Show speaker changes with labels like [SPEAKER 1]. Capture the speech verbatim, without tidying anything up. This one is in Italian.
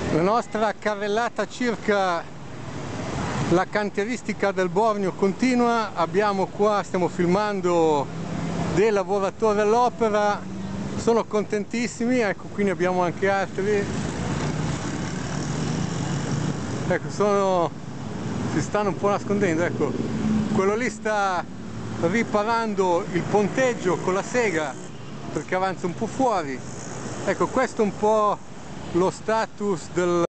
[SPEAKER 1] La nostra carrellata circa la cantieristica del Bormio continua. Abbiamo qua, stiamo filmando dei lavoratori all'opera, sono contentissimi. Ecco, qui ne abbiamo anche altri. Ecco, sono, si stanno un po' nascondendo. Ecco, quello lì sta riparando il ponteggio con la sega perché avanza un po' fuori. Ecco, questo è un po' lo status del